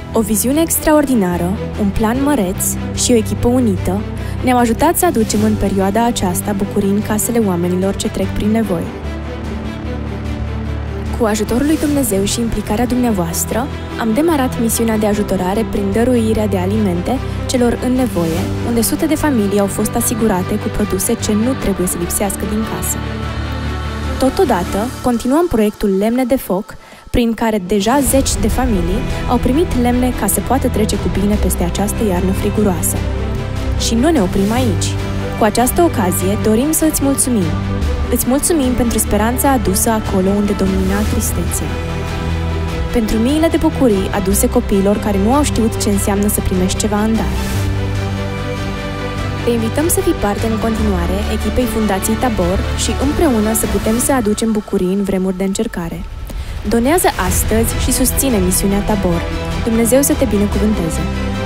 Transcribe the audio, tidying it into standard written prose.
O viziune extraordinară, un plan măreț și o echipă unită ne-au ajutat să aducem în perioada aceasta bucurii în casele oamenilor ce trec prin nevoi. Cu ajutorul lui Dumnezeu și implicarea dumneavoastră, am demarat misiunea de ajutorare prin dăruirea de alimente celor în nevoie, unde sute de familii au fost asigurate cu produse ce nu trebuie să lipsească din casă. Totodată, continuăm proiectul Lemne de Foc, prin care deja zeci de familii au primit lemne ca să poată trece cu bine peste această iarnă friguroasă. Și nu ne oprim aici. Cu această ocazie dorim să îți mulțumim. Îți mulțumim pentru speranța adusă acolo unde domina tristețea. Pentru miile de bucurii aduse copiilor care nu au știut ce înseamnă să primești ceva în dar. Te invităm să fii parte în continuare echipei Fundației Tabor și împreună să putem să aducem bucurii în vremuri de încercare. Donează astăzi și susține misiunea Tabor. Dumnezeu să te binecuvânteze!